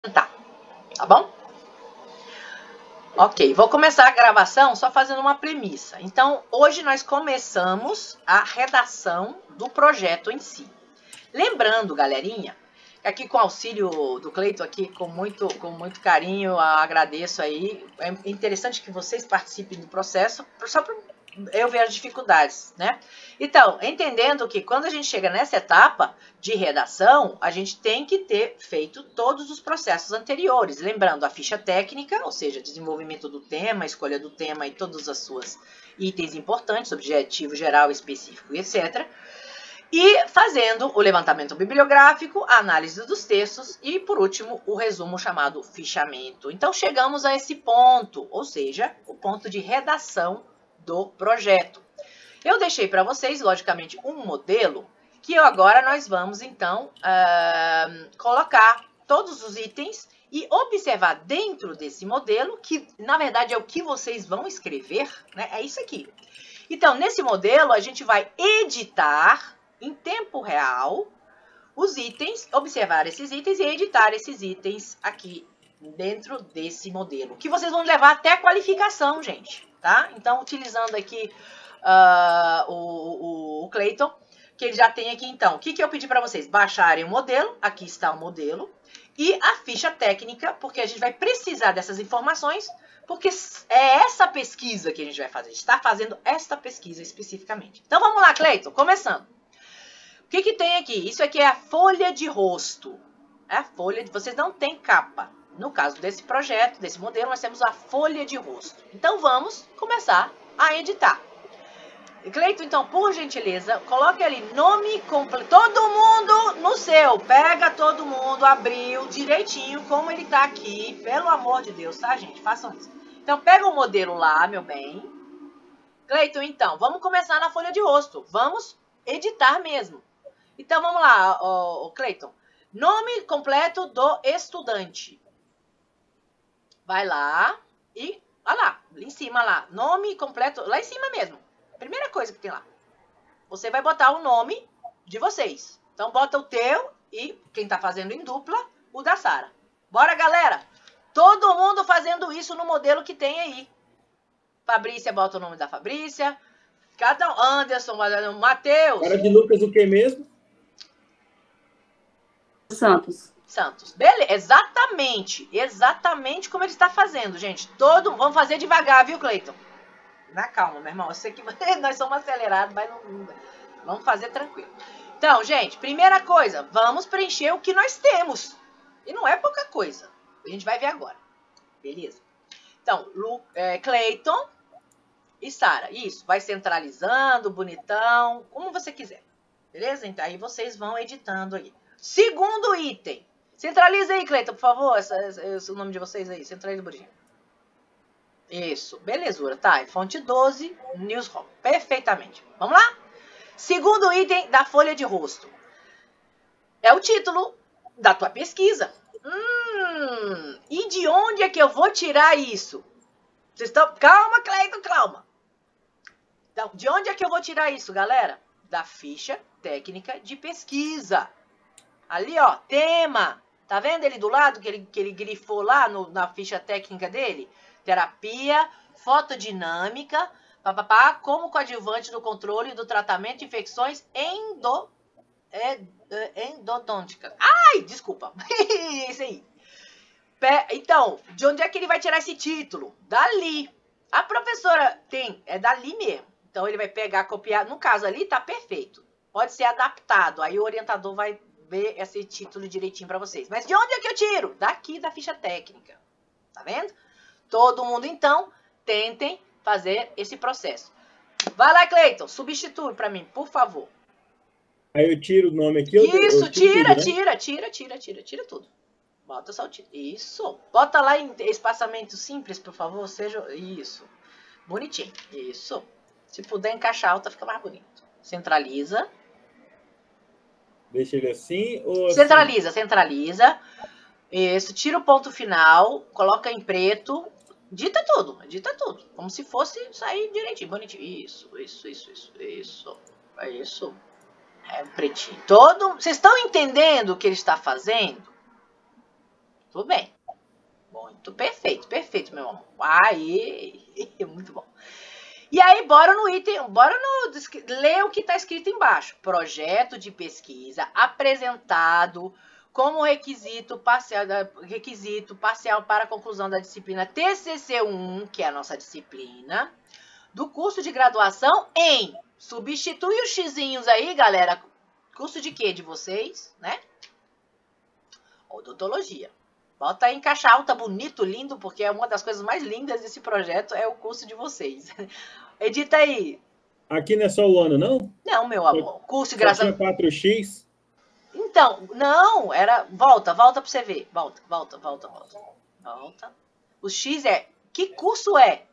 Tá bom? Ok, vou começar a gravação só fazendo uma premissa. Então, hoje nós começamos a redação do projeto em si. Lembrando, galerinha, que aqui com o auxílio do Cleiton, aqui com muito carinho, agradeço aí. É interessante que vocês participem do processo, só para eu ver as dificuldades, né? Então, entendendo que quando a gente chega nessa etapa de redação, a gente tem que ter feito todos os processos anteriores. Lembrando a ficha técnica, ou seja, desenvolvimento do tema, escolha do tema e todas as suas itens importantes, objetivo geral, específico, etc. E fazendo o levantamento bibliográfico, a análise dos textos e, por último, o resumo chamado fichamento. Então, chegamos a esse ponto, ou seja, o ponto de redação do projeto. Eu deixei para vocês, logicamente, um modelo que agora nós vamos, então, colocar todos os itens e observar dentro desse modelo, que, na verdade, é o que vocês vão escrever, né? É isso aqui. Então, nesse modelo, a gente vai editar em tempo real os itens, observar esses itens e editar esses itens aqui dentro desse modelo, que vocês vão levar até a qualificação, gente, tá? Então, utilizando aqui o Cleiton, que ele já tem aqui, então. O que eu pedi para vocês? Baixarem o modelo, aqui está o modelo, e a ficha técnica, porque a gente vai precisar dessas informações, porque é essa pesquisa que a gente vai fazer. A gente está fazendo esta pesquisa especificamente. Então, vamos lá, Cleiton, começando. O que tem aqui? Isso aqui é a folha de rosto. É a folha de... Vocês não têm capa. No caso desse projeto, desse modelo, nós temos a folha de rosto. Então, vamos começar a editar. Cleiton, então, por gentileza, coloque ali nome completo. Todo mundo no seu. Pega todo mundo, abriu direitinho, como ele tá aqui. Pelo amor de Deus, tá, gente? Façam isso. Então, pega o modelo lá, meu bem. Cleiton, então, vamos começar na folha de rosto. Vamos editar mesmo. Então, vamos lá, Cleiton. Nome completo do estudante. Vai lá e... Olha lá, em cima lá. Nome completo, lá em cima mesmo. Primeira coisa que tem lá. Você vai botar o nome de vocês. Então, bota o teu e quem tá fazendo em dupla, o da Sara. Bora, galera! Todo mundo fazendo isso no modelo que tem aí. Fabrícia, bota o nome da Fabrícia. Cada um, Anderson, Matheus. Cara de Lucas, o que mesmo? Santos. Beleza, exatamente como ele está fazendo, gente. Vamos fazer devagar, viu, Cleiton? Na calma, meu irmão. Eu sei que nós somos acelerados, mas não, vamos fazer tranquilo. Então, gente, primeira coisa, vamos preencher o que nós temos. E não é pouca coisa. A gente vai ver agora. Beleza? Então, Cleiton e Sara. Isso, vai centralizando, bonitão, como você quiser. Beleza? Então, aí vocês vão editando aí. Segundo item. Centraliza aí, Cleiton, por favor, o nome de vocês aí. Centraliza bonitinho. Isso, belezura, tá? Fonte 12, Newsroom. Perfeitamente. Vamos lá? Segundo item da folha de rosto. É o título da tua pesquisa. E de onde é que eu vou tirar isso? Vocês estão... Calma, Cleiton, calma. Então, de onde é que eu vou tirar isso, galera? Da ficha técnica de pesquisa. Ali, ó, tema. Tá vendo ele do lado, que ele grifou lá na ficha técnica dele? Terapia, fotodinâmica, como coadjuvante do controle e do tratamento de infecções endodônticas. Ai, desculpa. Isso aí. Então, de onde é que ele vai tirar esse título? Dali. A professora é dali mesmo. Então, ele vai pegar, copiar. No caso ali, tá perfeito. Pode ser adaptado. Aí o orientador vai ver esse título direitinho para vocês. Mas de onde é que eu tiro? Daqui da ficha técnica. Tá vendo? Todo mundo, então, tentem fazer esse processo. Vai lá, Cleiton, substitui para mim, por favor. Aí eu tiro o nome aqui. Isso, tira tudo. Bota só o título. Isso. Bota lá em espaçamento simples, por favor. Isso. Bonitinho. Isso. Se puder encaixar alta, fica mais bonito. Centraliza. Deixa ele assim ou centraliza. Isso. Tira o ponto final. Coloca em preto. Dita tudo. Como se fosse sair direitinho, bonitinho. Isso. É pretinho. Vocês estão entendendo o que ele está fazendo? Tudo bem. Muito perfeito, perfeito, meu amor. Aí, muito bom. E aí, bora no item, ler o que está escrito embaixo. Projeto de pesquisa apresentado como requisito parcial para a conclusão da disciplina TCC1, que é a nossa disciplina, do curso de graduação em... Substitui os xizinhos aí, galera. Curso de quê de vocês, né? Odontologia. Bota aí em caixa alta, bonito, lindo, porque é uma das coisas mais lindas desse projeto, é o curso de vocês. Edita aí. Aqui não é só o ano, não? Não, meu amor. Curso de Só graduação... tinha 4x? Então, não, era... Volta pra você ver. Volta. O X é... Que curso é?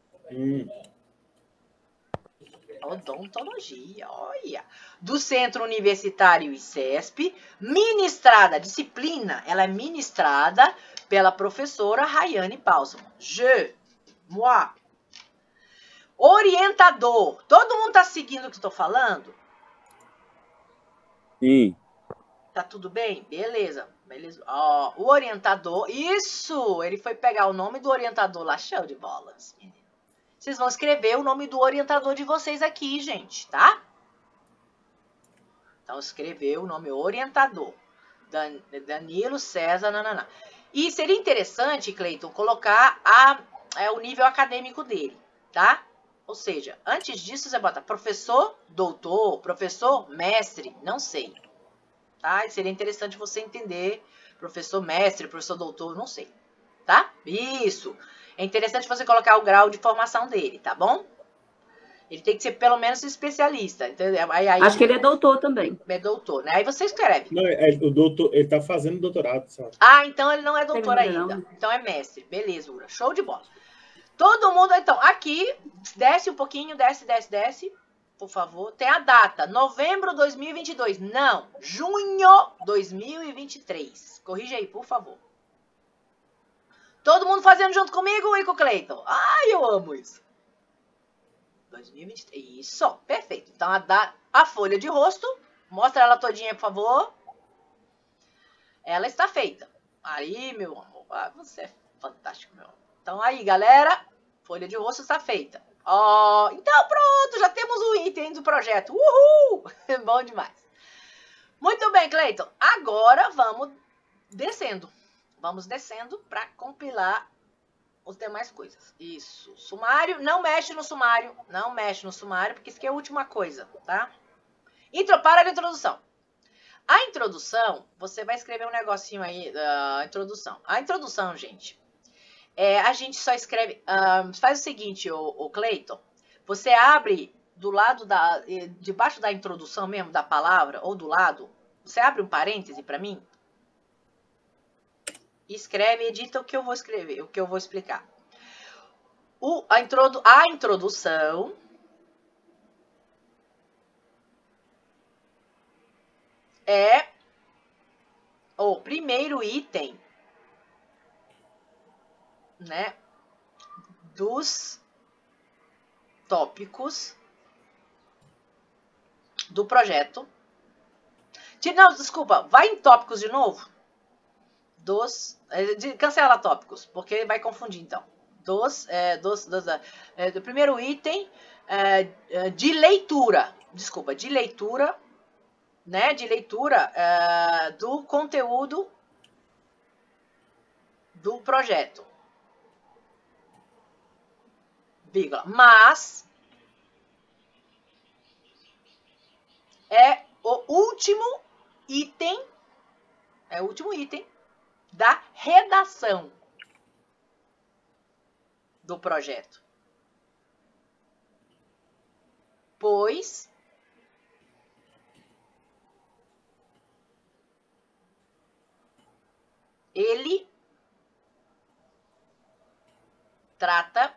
Odontologia, olha. Do Centro Universitário ICESP, ministrada, disciplina, ela é ministrada pela professora Rayane Bálsamo. Moi. Orientador. Todo mundo tá seguindo o que eu tô falando? Sim. Tá tudo bem? Beleza. Ó, o orientador, isso! Ele foi pegar o nome do orientador lá, show de bolas, menino. Vocês vão escrever o nome do orientador de vocês aqui, gente, tá? Então, escreveu o nome orientador. Danilo César, nananã. E seria interessante, Cleiton, colocar o nível acadêmico dele, tá? Ou seja, antes disso, você bota professor, doutor, professor, mestre, não sei. Tá? E seria interessante você entender professor, mestre, professor, doutor, não sei. Tá? Isso. É interessante você colocar o grau de formação dele, tá bom? Ele tem que ser pelo menos especialista, entendeu? Aí, acho que ele é doutor também. É doutor, né? Aí você escreve. Não, o doutor, ele tá fazendo doutorado, sabe? Ah, então ele não é doutor Terminou, ainda. não. Então é mestre. Beleza, Ura. Show de bola. Todo mundo, então, aqui, desce um pouquinho, desce, por favor. Tem a data, novembro 2022. Não, junho 2023. Corrija aí, por favor. Todo mundo fazendo junto comigo e com o Cleiton. Ai, eu amo isso. 2023. Isso, perfeito. Então, a folha de rosto, mostra ela todinha, por favor. Ela está feita. Aí, meu amor, você é fantástico, meu amor. Então, aí, galera, folha de rosto está feita. Ó, então, pronto, já temos o item do projeto. Uhul! Bom demais. Muito bem, Cleiton. Agora, vamos descendo. Vamos descendo para compilar as demais coisas. Isso. Sumário, não mexe no sumário. Não mexe no sumário, porque isso aqui é a última coisa, tá? Para a introdução. A introdução, você vai escrever um negocinho aí da introdução. A introdução, gente, a gente só escreve... faz o seguinte, o Cleiton. Você abre do lado debaixo da introdução mesmo, da palavra, ou do lado, você abre um parêntese para mim. Escreve, edita o que eu vou escrever, o que eu vou explicar. A introdução é o primeiro item, né, dos tópicos do projeto. Não, desculpa, vai em tópicos de novo. Cancela tópicos, porque vai confundir, então. Do primeiro item de leitura. Desculpa, de leitura, né? De leitura do conteúdo do projeto. Vírgula. Mas é o último item. É o último item da redação do projeto. Pois ele trata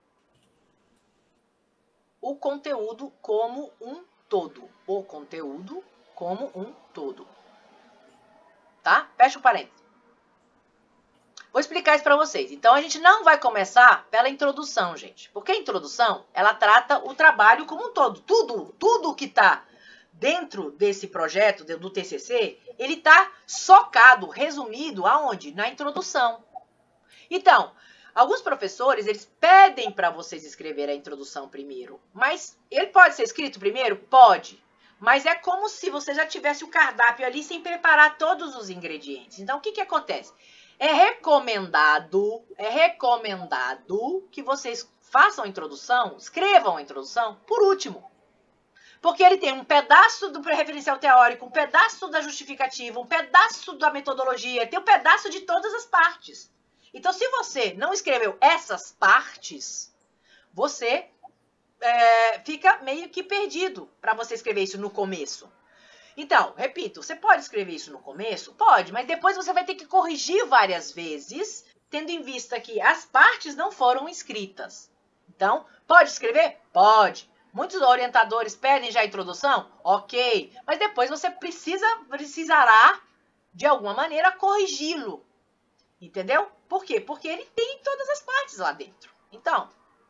o conteúdo como um todo. O conteúdo como um todo. Tá? Fecha o parênteses. Vou explicar isso para vocês. Então, a gente não vai começar pela introdução, gente. Porque a introdução, ela trata o trabalho como um todo. Tudo que está dentro desse projeto, do TCC, ele está socado, resumido, aonde? Na introdução. Então, alguns professores, eles pedem para vocês escrever a introdução primeiro, mas ele pode ser escrito primeiro? Pode. Mas é como se você já tivesse o cardápio ali sem preparar todos os ingredientes. Então, o que acontece? É recomendado que vocês façam a introdução, escrevam a introdução por último. Porque ele tem um pedaço do pré-referencial teórico, um pedaço da justificativa, um pedaço da metodologia, tem um pedaço de todas as partes. Então, se você não escreveu essas partes, você fica meio que perdido para você escrever isso no começo. Então, repito, você pode escrever isso no começo? Pode, mas depois você vai ter que corrigir várias vezes, tendo em vista que as partes não foram escritas. Então, pode escrever? Pode. Muitos orientadores pedem já a introdução? Ok. Mas depois você precisará, de alguma maneira, corrigi-lo. Entendeu? Por quê? Porque ele tem todas as partes lá dentro. Então,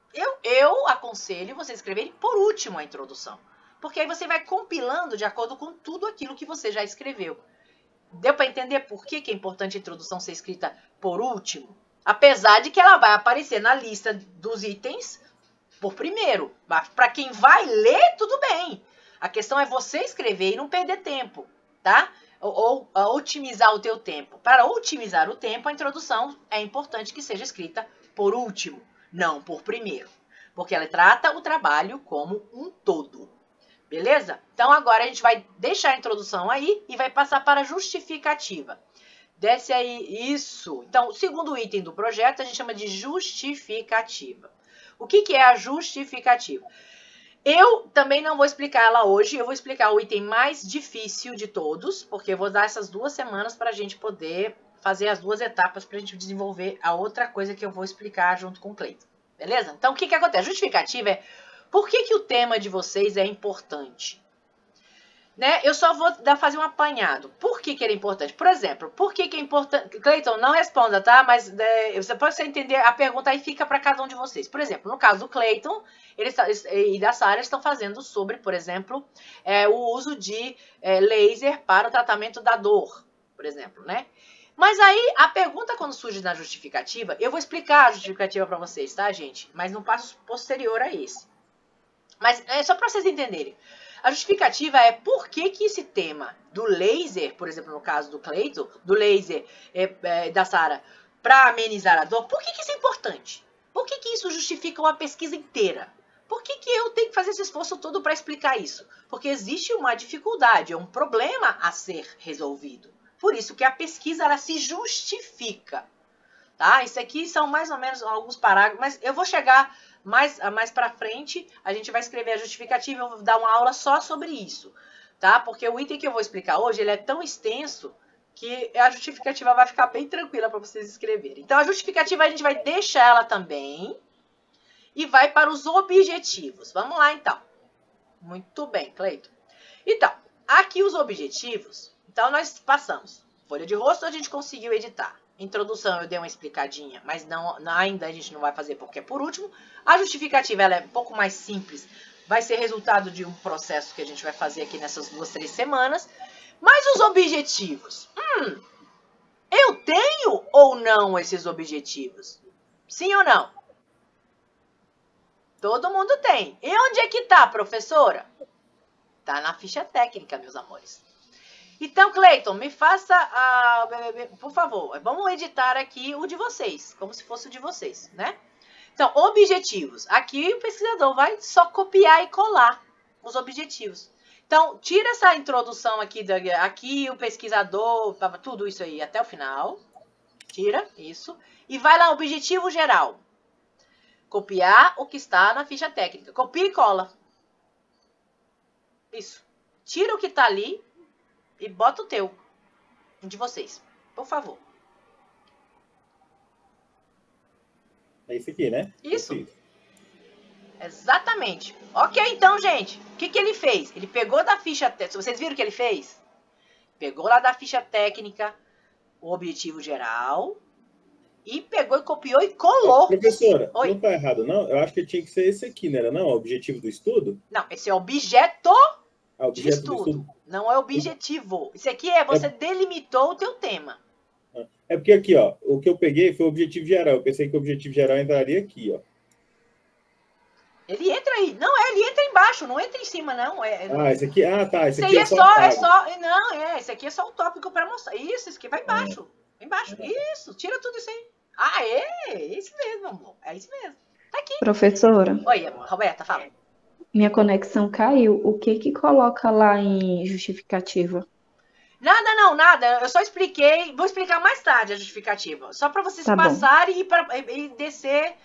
eu aconselho você escrever por último a introdução. Porque aí você vai compilando de acordo com tudo aquilo que você já escreveu. Deu para entender por que é importante a introdução ser escrita por último? Apesar de que ela vai aparecer na lista dos itens por primeiro. Para quem vai ler, tudo bem. A questão é você escrever e não perder tempo, tá? Ou otimizar o teu tempo. Para otimizar o tempo, a introdução é importante que seja escrita por último, não por primeiro. Porque ela trata o trabalho como um todo. Beleza? Então, agora a gente vai deixar a introdução aí e vai passar para a justificativa. Desce aí, isso. Então, o segundo item do projeto a gente chama de justificativa. O que é a justificativa? Eu também não vou explicar ela hoje, eu vou explicar o item mais difícil de todos, porque eu vou dar essas 2 semanas para a gente poder fazer as 2 etapas para a gente desenvolver a outra coisa que eu vou explicar junto com o Cleiton. Beleza? Então, o que acontece? A justificativa é por que o tema de vocês é importante. Né? Eu só vou fazer um apanhado. Por que ele é importante? Por exemplo, por que é importante... Cleiton, não responda, tá? Mas você pode entender a pergunta aí, fica para cada um de vocês. Por exemplo, no caso do Cleiton e da Sara, eles estão fazendo sobre, por exemplo, o uso de laser para o tratamento da dor, por exemplo, né? Mas aí, a pergunta quando surge na justificativa, eu vou explicar a justificativa para vocês, tá, gente? Mas num passo posterior a esse. Mas é só para vocês entenderem. A justificativa é por que esse tema do laser, por exemplo, no caso do Cleiton, do laser da Sara, para amenizar a dor, por que isso é importante? Por que isso justifica uma pesquisa inteira? Por que eu tenho que fazer esse esforço todo para explicar isso? Porque existe uma dificuldade, é um problema a ser resolvido. Por isso que a pesquisa ela se justifica. Tá? Isso aqui são mais ou menos alguns parágrafos, mas eu vou chegar mais para frente, a gente vai escrever a justificativa, eu vou dar uma aula só sobre isso, tá? Porque o item que eu vou explicar hoje, ele é tão extenso que a justificativa vai ficar bem tranquila para vocês escreverem. Então, a justificativa a gente vai deixar ela também e vai para os objetivos. Vamos lá, então. Muito bem, Cleiton. Então, aqui os objetivos, então nós passamos. Folha de rosto a gente conseguiu editar. Introdução eu dei uma explicadinha, mas ainda a gente não vai fazer porque é por último. A justificativa ela é um pouco mais simples, vai ser resultado de um processo que a gente vai fazer aqui nessas 2, 3 semanas. Mas os objetivos, eu tenho ou não esses objetivos? Sim ou não? Todo mundo tem. E onde é que tá, professora? Tá na ficha técnica, meus amores. Então, Cleiton, me faça, por favor, vamos editar aqui o de vocês, como se fosse o de vocês, né? Então, objetivos. Aqui o pesquisador vai só copiar e colar os objetivos. Então, tira essa introdução aqui, aqui o pesquisador, tudo isso aí até o final. Tira, isso. E vai lá, objetivo geral. Copiar o que está na ficha técnica. Copia e cola. Isso. Tira o que está ali. E bota o teu, de vocês, por favor. É isso aqui, né? Isso. Exatamente. Ok, então, gente. O que ele fez? Ele pegou da ficha técnica. Vocês viram o que ele fez? Pegou lá da ficha técnica o objetivo geral. E pegou e copiou e colou. Professora, Oi? não tá errado, não? Eu acho que tinha que ser esse aqui, não era não? O objetivo do estudo? Não, esse é objeto de estudo. Não é objetivo. Isso aqui é você delimitou o teu tema. É porque aqui, ó, o que eu peguei foi o objetivo geral. Eu pensei que o objetivo geral entraria aqui, ó. Ele entra aí. Não, ele entra embaixo, não entra em cima, não. Esse aqui, tá. Esse aqui é só. Não, esse aqui é só o tópico para mostrar. Isso, esse aqui vai embaixo. Embaixo. Isso, tira tudo isso aí. É isso mesmo, amor. É isso mesmo. Tá aqui. Professora. Oi, amor. Roberta, fala. Minha conexão caiu. O que coloca lá em justificativa? Nada. Eu só expliquei. Vou explicar mais tarde a justificativa. Só para vocês passarem e descer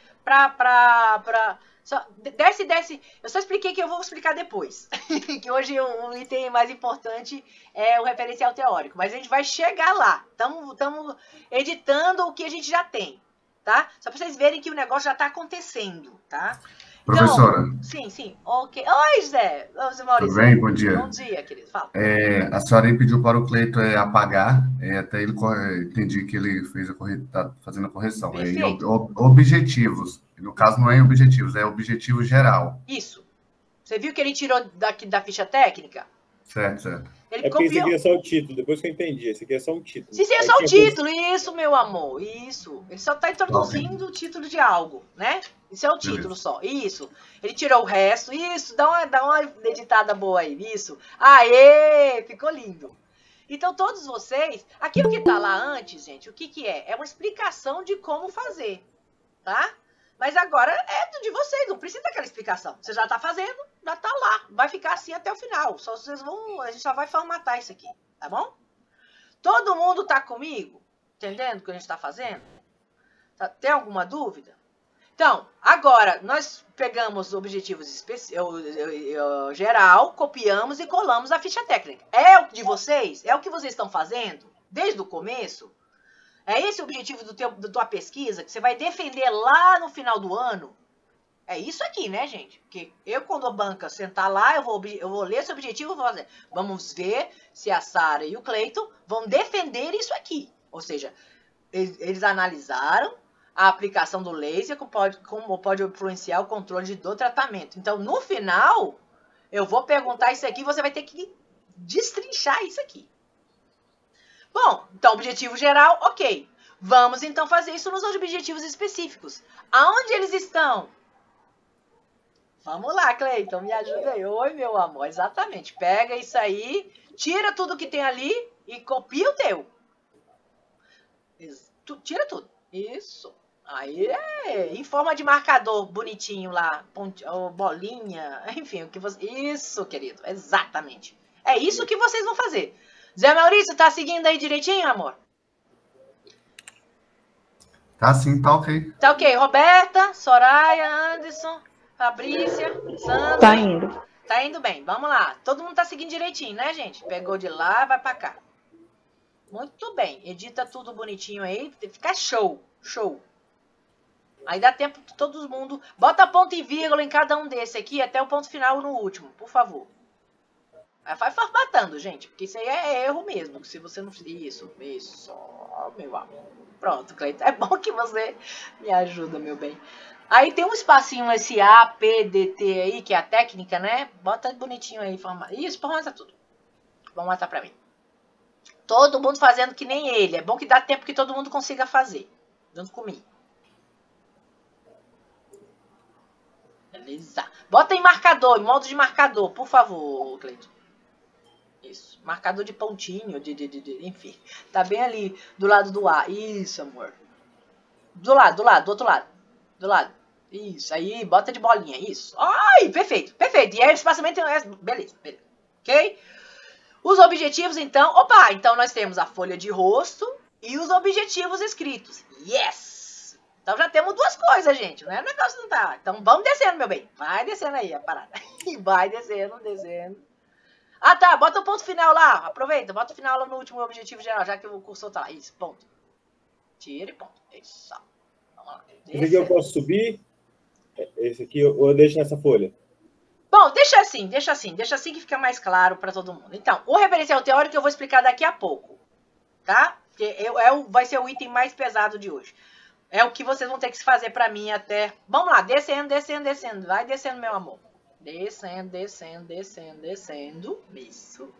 para desce. Eu só expliquei que eu vou explicar depois. Que hoje o item mais importante é o referencial teórico. Mas a gente vai chegar lá. Estamos editando o que a gente já tem, tá? Só para vocês verem que o negócio já está acontecendo, tá? Professora. Então, sim. Ok. Oi, José. Oi, Maurício. Tudo bem? Bom dia. Bom dia, querido. Fala. A senhora aí pediu para o Cleiton apagar. Até ele entendi que ele está fazendo a correção. Objetivos. No caso, não é objetivos, é objetivo geral. Isso. Você viu que ele tirou da ficha técnica? Certo. Ele copiou. Esse aqui é só o título, depois que eu entendi. Esse aqui é só um título. Sim, é só o título. Isso, meu amor. Isso. Ele só está introduzindo o título de algo, né? Isso é o título só. Isso. Ele tirou o resto. Isso. Dá uma editada boa aí. Isso. Aê! Ficou lindo. Então, todos vocês... Aquilo que está lá antes, gente, o que é? É uma explicação de como fazer. Tá? Mas agora é de vocês, não precisa daquela explicação. Você já está fazendo, já está lá. Vai ficar assim até o final. A gente só vai formatar isso aqui, tá bom? Todo mundo está comigo? Entendendo o que a gente está fazendo? Tem alguma dúvida? Então, agora, nós pegamos objetivos geral, copiamos e colamos a ficha técnica. É o de vocês? É o que vocês estão fazendo desde o começo? É esse o objetivo da tua pesquisa, que você vai defender lá no final do ano? É isso aqui, né, gente? Porque eu, quando a banca sentar lá, eu vou ler esse objetivo e vou fazer. Vamos ver se a Sara e o Cleiton vão defender isso aqui. Ou seja, eles analisaram a aplicação do laser, como pode influenciar o controle do tratamento. Então, no final, eu vou perguntar isso aqui e você vai ter que destrinchar isso aqui. Bom, então, objetivo geral, ok. Vamos, então, fazer isso nos objetivos específicos. Aonde eles estão? Vamos lá, Cleiton, me ajuda aí. Oi, meu amor, exatamente. Pega isso aí, tira tudo que tem ali e copia o teu. Tira tudo. Isso. Aí em forma de marcador bonitinho lá, bolinha, enfim, o que você... Isso, querido, exatamente. É isso que vocês vão fazer. Zé Maurício, tá seguindo aí direitinho, amor? Tá sim, tá ok. Tá ok. Roberta, Soraya, Anderson, Fabrícia, Sandra. Tá indo. Tá indo bem. Vamos lá. Todo mundo tá seguindo direitinho, né, gente? Pegou de lá, vai pra cá. Muito bem. Edita tudo bonitinho aí. Fica show. Show. Aí dá tempo de todo mundo... Bota ponto e vírgula em cada um desse aqui, até o ponto final no último, por favor. Vai formatando, gente, porque isso aí é erro mesmo. Se você não... Isso, meu amor. Pronto, Cleiton. É bom que você me ajuda, meu bem. Aí tem um espacinho, esse A, P, D, T aí, que é a técnica, né? Bota bonitinho aí. Isso, formata tudo. Vamos matar pra mim. Todo mundo fazendo que nem ele. É bom que dá tempo que todo mundo consiga fazer. Junto comigo. Beleza. Bota em marcador, em modo de marcador, por favor, Cleiton. Isso. Marcador de pontinho, enfim. Tá bem ali, do lado do A. Isso, amor. Do outro lado. Do lado. Isso, aí, bota de bolinha. Isso. Ai, perfeito. E aí, o espaçamento... Beleza. Ok? Os objetivos, então... Opa, então nós temos a folha de rosto e os objetivos escritos. Yes! Então já temos duas coisas, gente. Não é? O negócio não tá... Então vamos descendo, meu bem. Vai descendo aí a parada. Vai descendo. Ah, tá. Bota o ponto final lá. Aproveita. Bota o final lá no último objetivo geral, já que o cursor tá lá. Isso, ponto. Tira e ponto. Isso. Vamos lá. Esse aqui eu posso subir? Esse aqui eu deixo nessa folha? Bom, deixa assim que fica mais claro para todo mundo. Então, o referencial teórico eu vou explicar daqui a pouco, tá? Porque vai ser o item mais pesado de hoje. É o que vocês vão ter que fazer para mim até... Vamos lá, descendo. Vai descendo, meu amor. Descendo, descendo, descendo, descendo. Isso.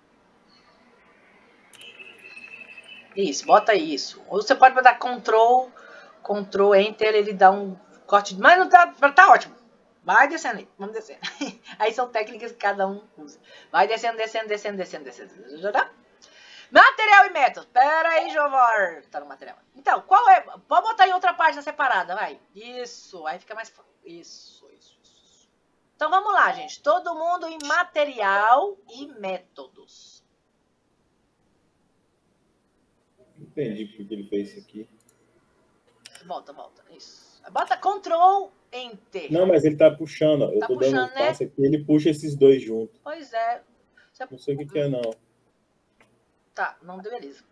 Isso, bota isso. Ou você pode botar Ctrl, Enter, ele dá um corte. Mas não tá ótimo. Vai descendo aí, vamos descendo. Aí são técnicas que cada um usa. Vai descendo, descendo, descendo, descendo, descendo. Já dá? Material e método. Pera aí, Jovar. Tá no material. Então, qual é? Pode botar em outra página separada, vai. Isso, aí fica mais fácil. Isso. Então vamos lá, gente. Todo mundo em material e métodos. Entendi porque ele fez isso aqui. Volta. Isso. Bota Ctrl, Enter. Não, mas ele tá puxando, ó. Eu tô puxando, dando um passo aqui, ele puxa esses dois juntos. Pois é. Não sei o que é, não. Tá, não deu, beleza.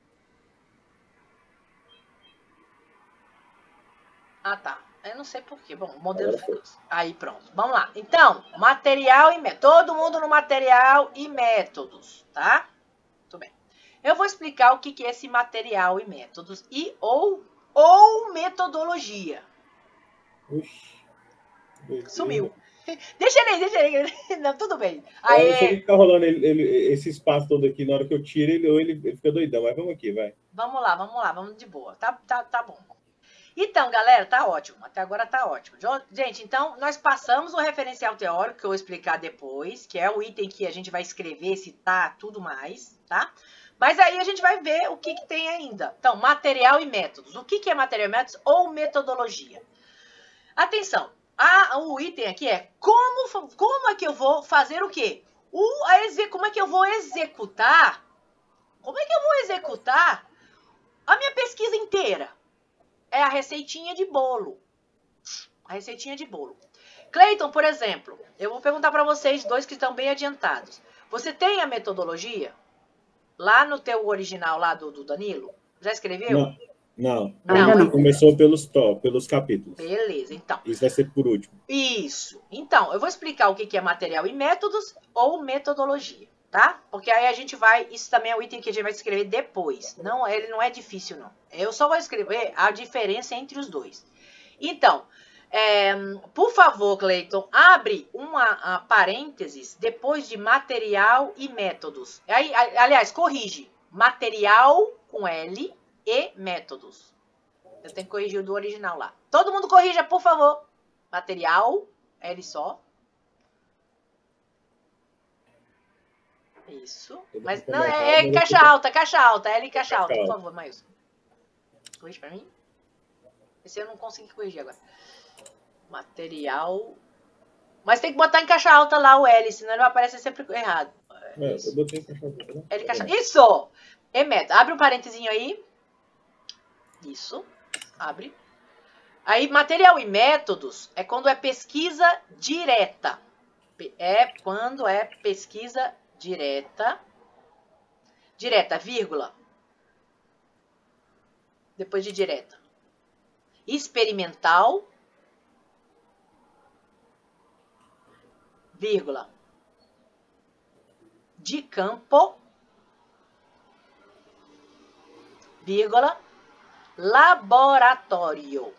Ah, tá. Eu não sei porquê. Bom, o modelo ficou. Aí, pronto. Vamos lá. Então, material e métodos. Todo mundo no material e métodos, tá? Muito bem. Eu vou explicar o que é esse material e métodos ou metodologia. Oxi. Sumiu. Deixa ele aí. Não, tudo bem. Aí, eu não sei o que tá rolando esse espaço todo aqui. Na hora que eu tiro, ele fica doidão. Mas vamos aqui, vai. Vamos lá. Vamos de boa. Tá bom. Então, galera, tá ótimo. Até agora tá ótimo. Gente, então, nós passamos o referencial teórico, que eu vou explicar depois, que é o item que a gente vai escrever, citar, tudo mais, tá? Mas aí a gente vai ver o que tem ainda. Então, material e métodos. O que é material e métodos ou metodologia? Atenção, o item aqui é como é que eu vou fazer o quê? Como é que eu vou executar? Como é que eu vou executar a minha pesquisa inteira? É a receitinha de bolo. A receitinha de bolo. Cleiton, por exemplo, eu vou perguntar para vocês dois que estão bem adiantados. Você tem a metodologia? Lá no teu original, lá do Danilo? Já escreveu? Não. Não. Começou pelos capítulos. Beleza, então. Isso vai ser por último. Isso. Então, eu vou explicar o que é material e métodos ou metodologia, tá? Porque aí a gente vai... Isso também é o item que a gente vai escrever depois. Não, ele não é difícil, não. Eu só vou escrever a diferença entre os dois. Então... por favor, Cleiton, abre uma parênteses depois de material e métodos. Aliás, corrige. Material com L e métodos. Eu tenho que corrigir o do original lá. Todo mundo corrija, por favor. Material, L só. Isso. Mas não, é caixa alta, L e caixa alta, por favor, Maílson. Corrige pra mim. Esse eu não consegui corrigir agora. Material. Mas tem que botar em caixa alta lá o L, senão ele vai aparecer sempre errado. Eu botei em caixa alta, né? L caixa... Isso! E método. Abre um parentezinho aí. Isso. Abre. Aí, material e métodos é quando é pesquisa direta. É quando é pesquisa direta. Direta, vírgula. Depois de direta. Experimental. Vírgula, de campo, vírgula, laboratório.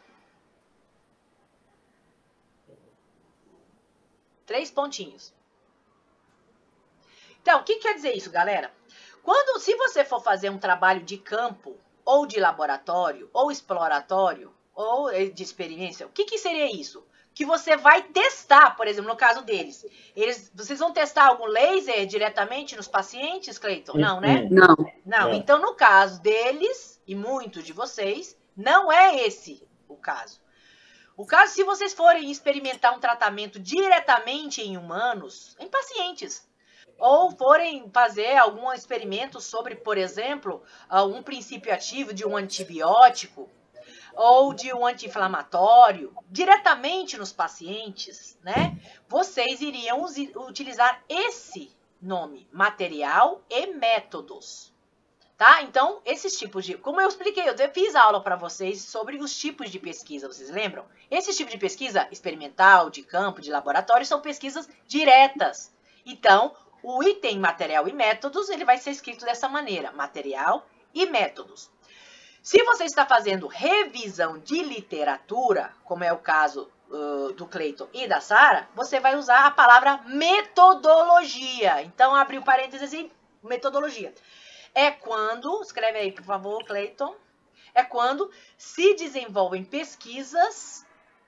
3 pontinhos. Então, o que quer dizer isso, galera? Se você for fazer um trabalho de campo, ou de laboratório, ou exploratório, ou de experiência, o que seria isso? Que você vai testar, por exemplo, no caso deles. Vocês vão testar algum laser diretamente nos pacientes, Cleiton? Não, né? Não. Então, no caso deles, e muitos de vocês, não é esse o caso. O caso, se vocês forem experimentar um tratamento diretamente em humanos, em pacientes, ou forem fazer algum experimento sobre, por exemplo, um princípio ativo de um antibiótico, ou de um anti-inflamatório, diretamente nos pacientes, né? Vocês iriam utilizar esse nome, material e métodos, tá? Então, esses tipos de... Como eu expliquei, eu fiz aula para vocês sobre os tipos de pesquisa, vocês lembram? Esses tipos de pesquisa, experimental, de campo, de laboratório, são pesquisas diretas. Então, o item material e métodos, ele vai ser escrito dessa maneira, material e métodos. Se você está fazendo revisão de literatura, como é o caso do Cleiton e da Sara, você vai usar a palavra metodologia. Então, abre o parênteses assim, metodologia. É quando, escreve aí, por favor, Cleiton, é quando se desenvolvem pesquisas,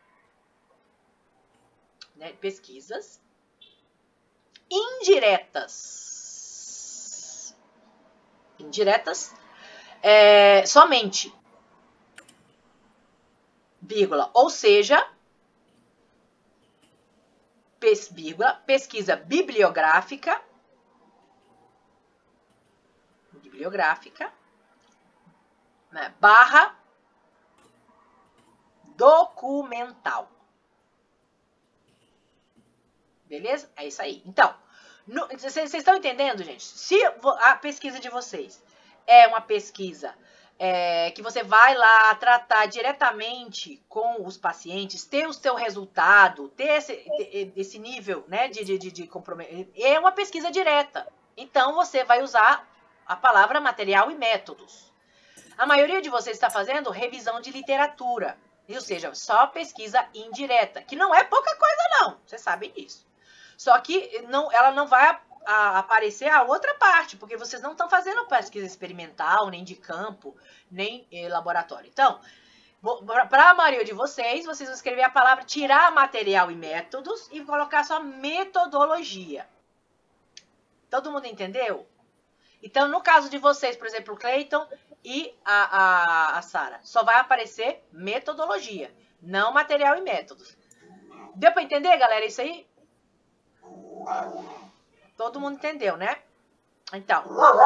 né, pesquisas indiretas. Indiretas somente, vírgula, ou seja, pesquisa bibliográfica, né, barra documental. Beleza? É isso aí. Então, vocês estão entendendo, gente? Se a pesquisa de vocês é uma pesquisa que você vai lá tratar diretamente com os pacientes, ter o seu resultado, ter esse nível, né, de comprometimento, é uma pesquisa direta. Então, você vai usar a palavra material e métodos. A maioria de vocês está fazendo revisão de literatura, ou seja, só pesquisa indireta, que não é pouca coisa não, vocês sabem disso. Só que ela não vai aparecer a outra parte, porque vocês não estão fazendo pesquisa experimental, nem de campo, nem laboratório. Então, para a maioria de vocês vão escrever a palavra tirar material e métodos e colocar só metodologia. Todo mundo entendeu? Então, no caso de vocês, por exemplo, o Cleiton e a Sara, só vai aparecer metodologia, não material e métodos. Deu para entender, galera, isso aí? Todo mundo entendeu, né? Então.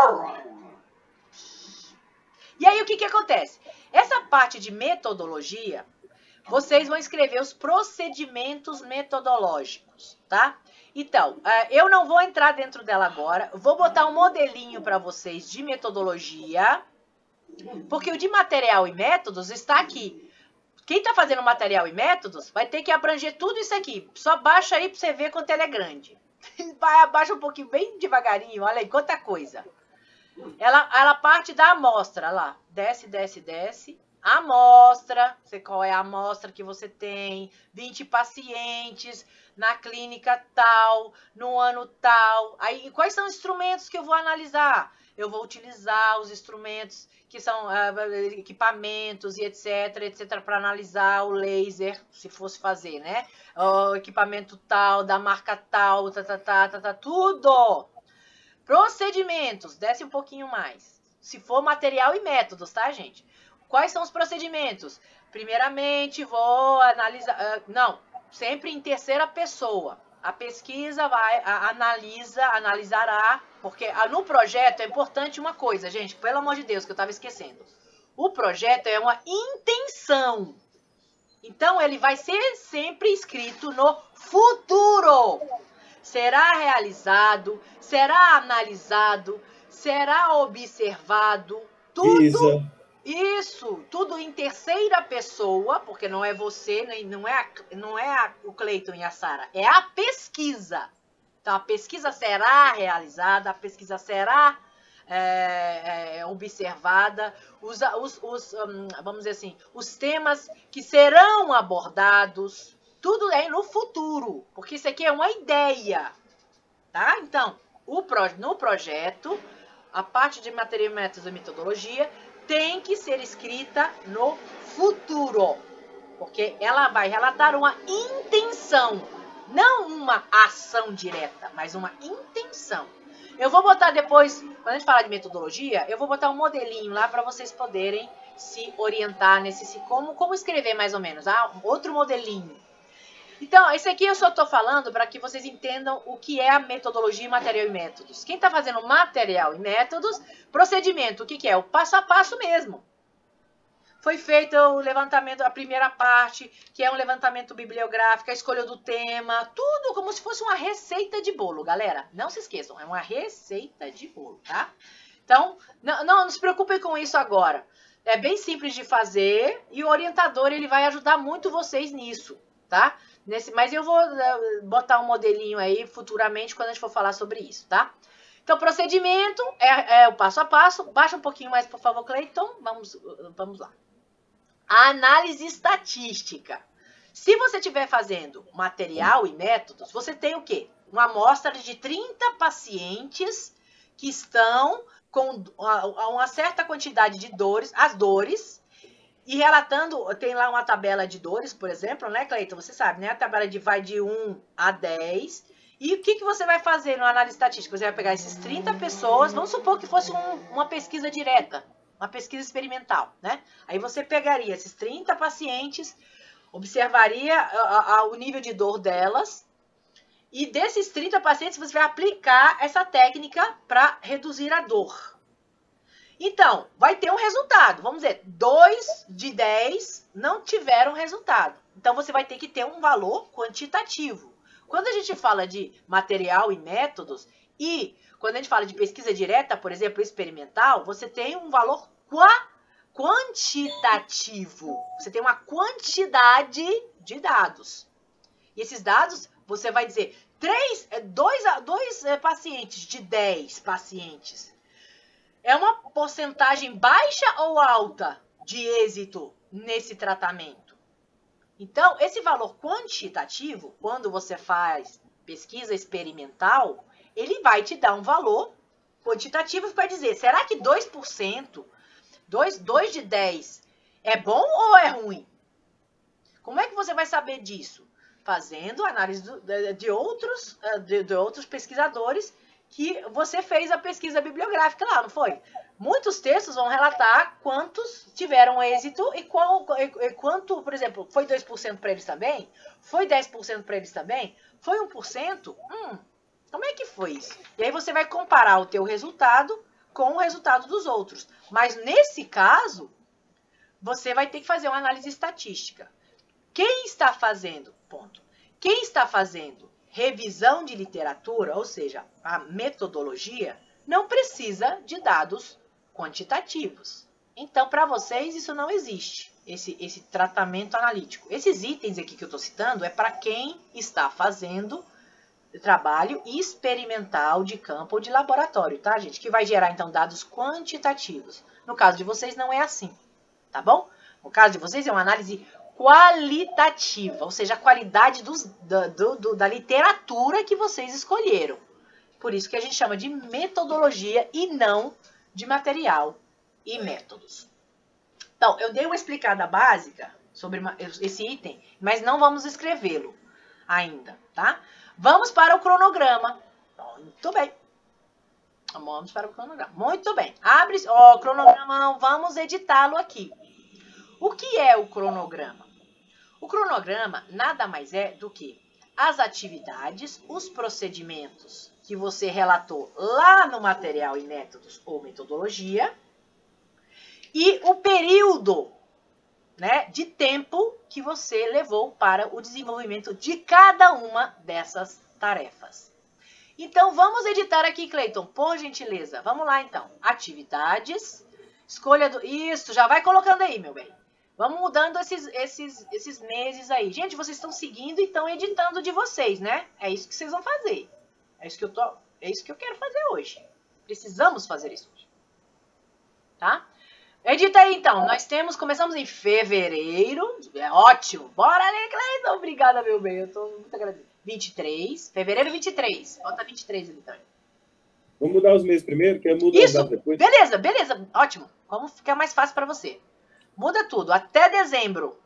E aí, o que acontece? Essa parte de metodologia, vocês vão escrever os procedimentos metodológicos, tá? Então, eu não vou entrar dentro dela agora. Vou botar um modelinho para vocês de metodologia, porque o de material e métodos está aqui. Quem está fazendo material e métodos vai ter que abranger tudo isso aqui. Só baixa aí para você ver quanto ela é grande. Abaixa um pouquinho, bem devagarinho, olha aí, quanta coisa. Ela parte da amostra, lá, desce, desce, desce. Amostra, qual é a amostra que você tem, 20 pacientes, na clínica tal, no ano tal. Aí, quais são os instrumentos que eu vou analisar? Eu vou utilizar os instrumentos que são equipamentos e etc, para analisar o laser, se fosse fazer, né? O equipamento tal, da marca tal, tudo. Procedimentos, desce um pouquinho mais. Se for material e métodos, tá, gente? Quais são os procedimentos? Primeiramente, vou analisar... não, sempre em terceira pessoa. A pesquisa vai, analisará, porque no projeto é importante uma coisa, gente, pelo amor de Deus, que eu estava esquecendo. O projeto é uma intenção. Então, ele vai ser sempre escrito no futuro. Será realizado, será analisado, será observado, tudo... Isso, tudo em terceira pessoa, porque não é você, não é o Cleiton e a Sara, é a pesquisa. Então, a pesquisa será realizada, a pesquisa será observada, vamos dizer assim, os temas que serão abordados, tudo é no futuro, porque isso aqui é uma ideia, tá? Então, no projeto, a parte de material, métodos e metodologia tem que ser escrita no futuro, porque ela vai relatar uma intenção, não uma ação direta, mas uma intenção. Eu vou botar depois, quando a gente falar de metodologia, eu vou botar um modelinho lá para vocês poderem se orientar nesse como escrever mais ou menos, outro modelinho. Então, esse aqui eu só estou falando para que vocês entendam o que é a metodologia, material e métodos. Quem está fazendo material e métodos, procedimento, o que é? O passo a passo mesmo. Foi feito o levantamento, a primeira parte, que é um levantamento bibliográfico, a escolha do tema, tudo como se fosse uma receita de bolo, galera. Não se esqueçam, é uma receita de bolo, tá? Então, não se preocupem com isso agora. É bem simples de fazer e o orientador ele vai ajudar muito vocês nisso, tá? Mas eu vou botar um modelinho aí futuramente quando a gente for falar sobre isso, tá? Então, procedimento é o passo a passo. Baixa um pouquinho mais, por favor, Cleiton. Vamos lá. A análise estatística. Se você estiver fazendo material e métodos, você tem o quê? Uma amostra de 30 pacientes que estão com uma certa quantidade de dores, as dores, e relatando, tem lá uma tabela de dores, por exemplo, né, Cleiton? Você sabe, né? A tabela vai de 1 a 10. E o que você vai fazer no análise estatística? Você vai pegar esses 30 pessoas, vamos supor que fosse uma pesquisa direta, uma pesquisa experimental, né? Aí você pegaria esses 30 pacientes, observaria o nível de dor delas, e desses 30 pacientes você vai aplicar essa técnica para reduzir a dor. Então, vai ter um resultado. Vamos dizer, 2 de 10 não tiveram resultado. Então, você vai ter que ter um valor quantitativo. Quando a gente fala de material e métodos, e quando a gente fala de pesquisa direta, por exemplo, experimental, você tem um valor quantitativo. Você tem uma quantidade de dados. E esses dados, você vai dizer, 2 pacientes de 10 pacientes. É uma porcentagem baixa ou alta de êxito nesse tratamento? Então, esse valor quantitativo, quando você faz pesquisa experimental, ele vai te dar um valor quantitativo para dizer, será que 2%, 2 de 10 é bom ou é ruim? Como é que você vai saber disso? Fazendo análise de outros pesquisadores que você fez a pesquisa bibliográfica lá, não foi? Muitos textos vão relatar quantos tiveram êxito e quanto, por exemplo, foi 2% para eles também? Foi 10% para eles também? Foi 1%? Como é que foi isso? E aí você vai comparar o teu resultado com o resultado dos outros. Mas nesse caso, você vai ter que fazer uma análise estatística. Quem está fazendo? Ponto. Quem está fazendo revisão de literatura, ou seja, a metodologia, não precisa de dados quantitativos. Então, para vocês, isso não existe, esse tratamento analítico. Esses itens aqui que eu estou citando é para quem está fazendo trabalho experimental de campo ou de laboratório, tá, gente? Que vai gerar, então, dados quantitativos. No caso de vocês, não é assim, tá bom? No caso de vocês, é uma análise qualitativa, ou seja, a qualidade da literatura que vocês escolheram. Por isso que a gente chama de metodologia e não de material e métodos. Então, eu dei uma explicada básica sobre esse item, mas não vamos escrevê-lo ainda, tá? Vamos para o cronograma. Muito bem. Vamos para o cronograma. Muito bem. Abre o cronograma, vamos editá-lo aqui. O que é o cronograma? O cronograma nada mais é do que as atividades, os procedimentos que você relatou lá no material e métodos ou metodologia e o período, né, de tempo que você levou para o desenvolvimento de cada uma dessas tarefas. Então, vamos editar aqui, Cleiton, por gentileza. Vamos lá, então. Atividades, escolha do... Isso, já vai colocando aí, meu bem. Vamos mudando esses meses aí. Gente, vocês estão seguindo e estão editando de vocês, né? É isso que vocês vão fazer. É isso que eu quero fazer hoje. Precisamos fazer isso hoje. Tá? Edita aí, então. Começamos em fevereiro. É ótimo. Bora ali, Cleiton. Obrigada, meu bem. Eu tô muito agradecido. 23. Fevereiro 23. Bota 23 ali também. Vamos mudar os meses primeiro, que muda isso. Depois. Beleza. Ótimo. Como ficar mais fácil para você. Muda tudo, até dezembro.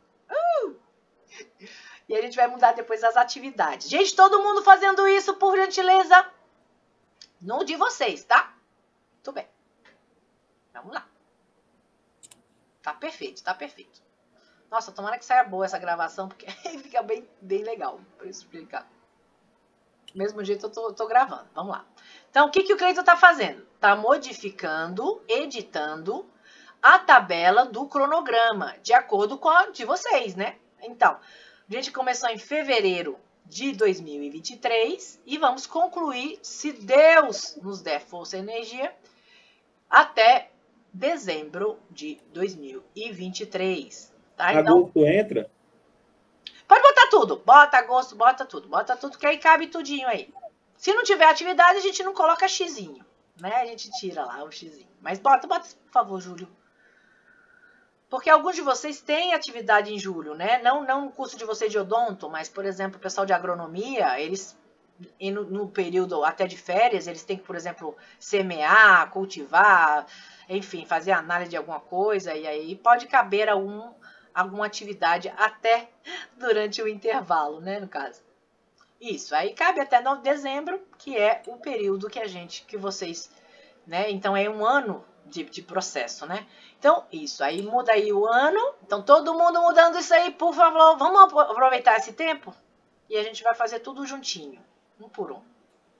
E a gente vai mudar depois as atividades. Gente, todo mundo fazendo isso, por gentileza. No de vocês, tá? Muito bem. Vamos lá. Tá perfeito, tá perfeito. Nossa, tomara que saia boa essa gravação, porque fica bem legal para explicar. Do mesmo jeito eu tô gravando. Vamos lá. Então, o que o Cleiton tá fazendo? Tá modificando, editando a tabela do cronograma, de acordo com a de vocês, né? Então, a gente começou em fevereiro de 2023 e vamos concluir, se Deus nos der força e energia, até dezembro de 2023. Tá? Então, agosto entra? Pode botar tudo. Bota agosto, bota tudo, que aí cabe tudinho aí. Se não tiver atividade, a gente não coloca xizinho, né? A gente tira lá o xizinho. Mas bota, por favor, Júlio. Porque alguns de vocês têm atividade em julho, né? Não o curso de vocês de odonto, mas, por exemplo, o pessoal de agronomia, eles, no período até de férias, eles têm que, por exemplo, semear, cultivar, enfim, fazer análise de alguma coisa, e aí pode caber alguma atividade até durante o intervalo, né, no caso. Isso, aí cabe até dezembro, que é o período que vocês, né, então é um ano de processo, né? Então, isso, aí muda aí o ano. Então, todo mundo mudando isso aí, por favor, vamos aproveitar esse tempo? E a gente vai fazer tudo juntinho, um por um.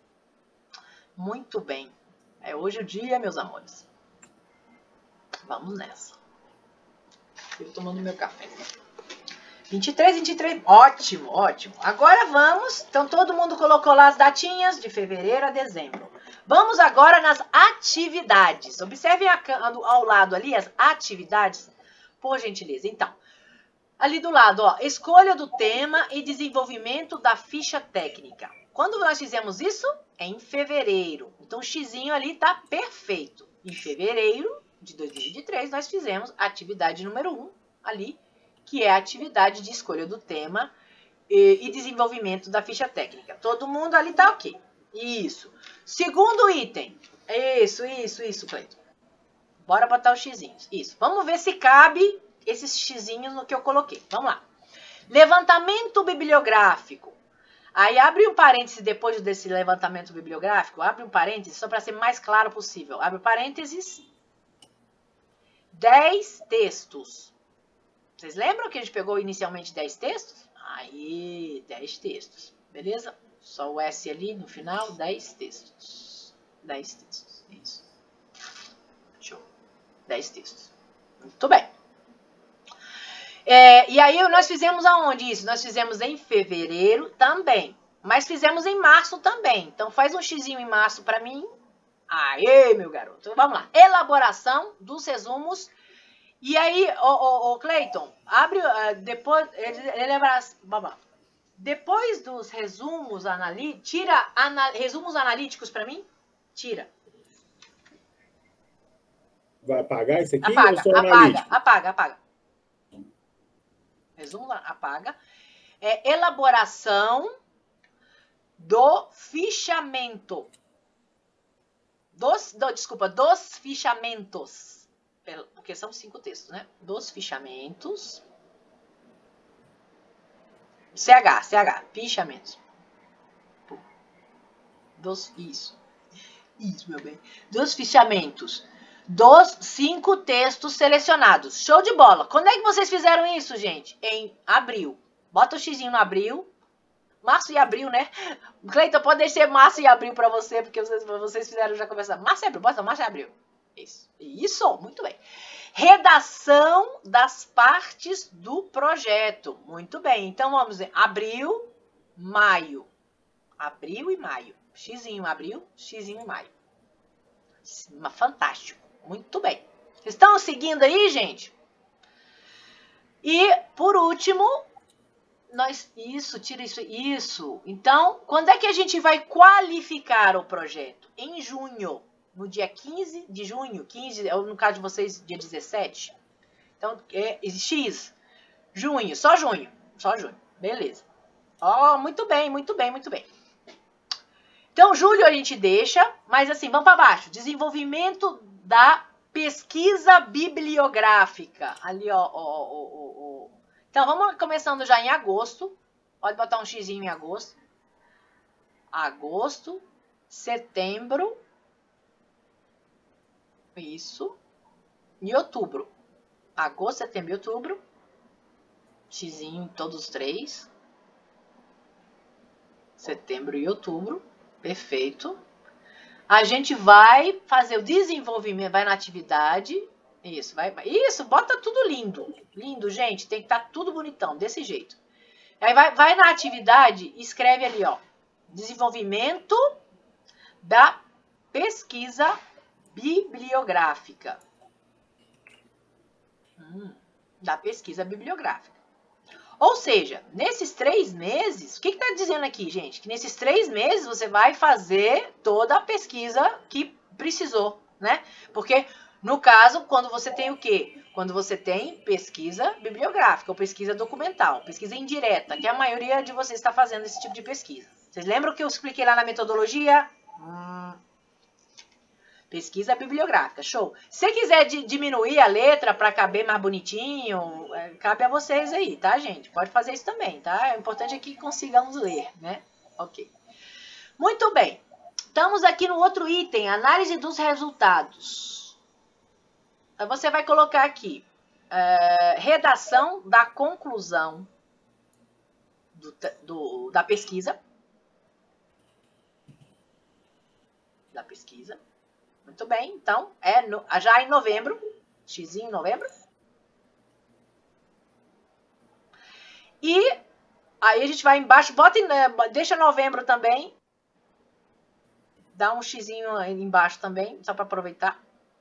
Muito bem. É hoje o dia, meus amores. Vamos nessa. Eu tomando meu café. 23, ótimo, ótimo. Agora vamos, então todo mundo colocou lá as datinhas de fevereiro a dezembro. Vamos agora nas atividades. Observem ao lado ali as atividades, por gentileza. Então, ali do lado, ó, escolha do tema e desenvolvimento da ficha técnica. Quando nós fizemos isso? Em fevereiro. Então, o xizinho ali tá perfeito. Em fevereiro de 2023, nós fizemos a atividade número 1 ali, que é a atividade de escolha do tema e desenvolvimento da ficha técnica. Todo mundo ali tá ok. Isso. Segundo item. Isso, Cleiton. Bora botar os xizinhos. Isso. Vamos ver se cabe esses xizinhos no que eu coloquei. Vamos lá. Levantamento bibliográfico. Aí abre um parêntese depois desse levantamento bibliográfico. Abre um parêntese só para ser mais claro possível. Abre parênteses. 10 textos. Vocês lembram que a gente pegou inicialmente 10 textos? Aí, 10 textos. Beleza? Só o S ali no final, 10 textos. 10 textos. Isso. Show. 10 textos. Muito bem. E aí, nós fizemos aonde isso? Nós fizemos em fevereiro também. Mas fizemos em março também. Então, faz um xizinho em março para mim. Aê, meu garoto. Então, vamos lá. Elaboração dos resumos. E aí, Cleiton, abre depois. Depois dos resumos analíticos, tira resumos analíticos para mim? Tira. Vai apagar isso aqui? Apaga. Resumo, apaga. Elaboração do fichamento. Dos fichamentos. Porque são 5 textos, né? Dos fichamentos. CH, fichamentos. Isso, meu bem. Dos fichamentos. Dos 5 textos selecionados. Show de bola. Quando é que vocês fizeram isso, gente? Em abril. Bota o xizinho no abril. Março e abril, né? Cleiton, pode deixar março e abril para você, porque vocês fizeram já começar. Março e abril, bota março e abril. Isso, muito bem. Redação das partes do projeto. Muito bem. Então, vamos ver. Abril, maio. Abril e maio. Xizinho abril, xizinho maio. Fantástico. Muito bem. Estão seguindo aí, gente? E, por último, tira isso. Isso. Então, quando é que a gente vai qualificar o projeto? Em junho. No dia 15 de junho, 15, no caso de vocês, dia 17. Então, X, junho, só junho. Beleza. Muito bem. Então, julho a gente deixa, mas assim, vamos para baixo. Desenvolvimento da pesquisa bibliográfica. Ali, Então, vamos começando já em agosto. Pode botar um xizinho em agosto. Agosto, setembro. Isso. E outubro. Agosto, setembro e outubro. Xizinho em todos os 3. Setembro e outubro. Perfeito. A gente vai fazer o desenvolvimento, vai na atividade. Isso, Isso, bota tudo lindo. Lindo, gente. Tem que estar tudo bonitão, desse jeito. Aí vai na atividade e escreve ali, ó. Desenvolvimento da pesquisa bibliográfica. Da pesquisa bibliográfica. Ou seja, nesses 3 meses, o que está dizendo aqui, gente? Que nesses 3 meses você vai fazer toda a pesquisa que precisou, né? Porque No caso, quando você tem o quê? Quando você tem pesquisa bibliográfica ou pesquisa documental, pesquisa indireta, que a maioria de vocês está fazendo esse tipo de pesquisa. Vocês lembram que eu expliquei lá na metodologia? Pesquisa bibliográfica, show. Se você quiser diminuir a letra para caber mais bonitinho, cabe a vocês aí, tá, gente? Pode fazer isso também, tá? O importante é que consigamos ler, né? Ok. Muito bem. Estamos aqui no outro item, análise dos resultados. Então, você vai colocar aqui, redação da conclusão da pesquisa. Muito bem, então, já em novembro, xzinho em novembro. E aí a gente vai embaixo, deixa novembro também. Dá um xzinho aí embaixo também, só para aproveitar.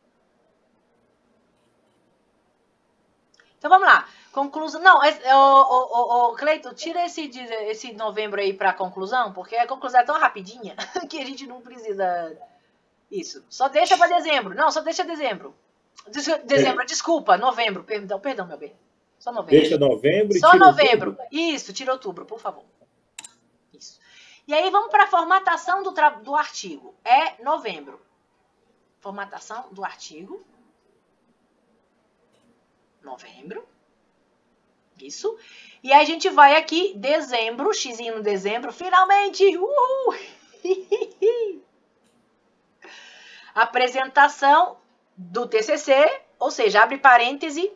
Então vamos lá. Conclusão. Não, Cleiton, tira esse novembro aí para conclusão, porque a conclusão é tão rapidinha que a gente não precisa. Isso. Só deixa para dezembro. Não, só deixa dezembro. Desculpa, novembro. Perdão, meu bem. Só novembro. Deixa novembro e só tira novembro. Outubro. Isso, tira outubro, por favor. Isso. E aí vamos para a formatação do artigo. É novembro. Formatação do artigo. Novembro. Isso. E aí a gente vai aqui, dezembro, xzinho no dezembro, finalmente! Uhul! Apresentação do TCC, ou seja, abre parêntese,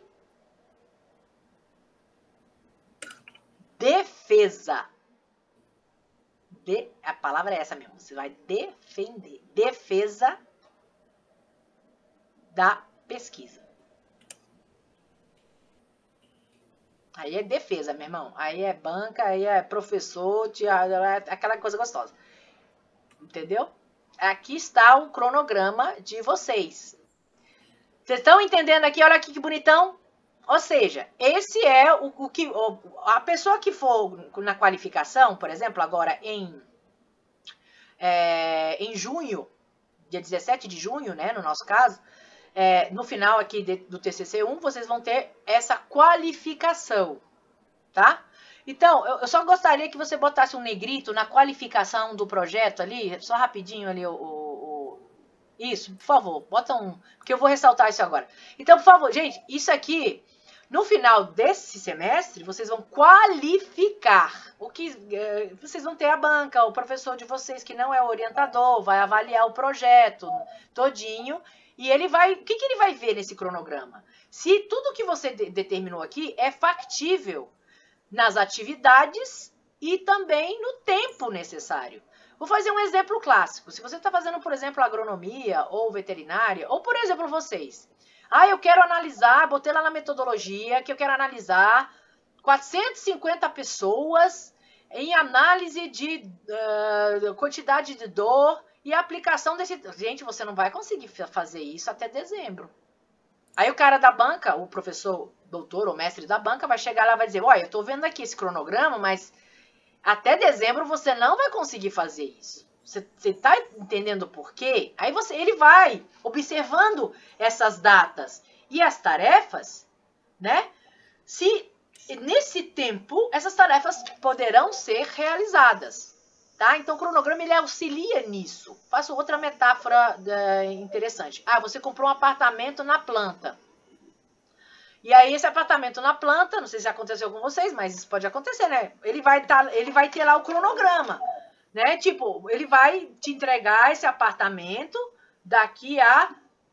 defesa. A palavra é essa mesmo, você vai defender. Defesa da pesquisa. Aí é defesa, meu irmão. Aí é banca, aí é professor, aquela coisa gostosa. Entendeu? Aqui está o cronograma de vocês. Vocês estão entendendo aqui? Olha aqui que bonitão. Ou seja, esse é o que a pessoa que for na qualificação, por exemplo, agora em junho, dia 17 de junho, né, no nosso caso, no final aqui do TCC1, vocês vão ter essa qualificação, tá? Então, eu só gostaria que você botasse um negrito na qualificação do projeto ali, só rapidinho ali, isso, por favor, bota porque eu vou ressaltar isso agora. Então, por favor, gente, isso aqui, no final desse semestre, vocês vão qualificar. Vocês vão ter a banca, o professor de vocês que não é o orientador, vai avaliar o projeto todinho, e ele vai, o que ele vai ver nesse cronograma? Se tudo que você determinou aqui é factível nas atividades e também no tempo necessário. Vou fazer um exemplo clássico. Se você está fazendo, por exemplo, agronomia ou veterinária, ou, por exemplo, vocês. Eu quero analisar, botei lá na metodologia que eu quero analisar 450 pessoas em análise de quantidade de dor e aplicação desse... Gente, você não vai conseguir fazer isso até dezembro. Aí o cara da banca, o professor, doutor ou mestre da banca, vai chegar lá e vai dizer, olha, eu estou vendo aqui esse cronograma, mas até dezembro você não vai conseguir fazer isso. Você está entendendo por quê? Aí ele vai observando essas datas e as tarefas, né? Se nesse tempo essas tarefas poderão ser realizadas. Tá? Então, o cronograma ele auxilia nisso. Faço outra metáfora interessante. Você comprou um apartamento na planta. E aí, esse apartamento na planta, não sei se aconteceu com vocês, mas isso pode acontecer, né? Ele vai ter lá o cronograma, né? Tipo, ele vai te entregar esse apartamento daqui a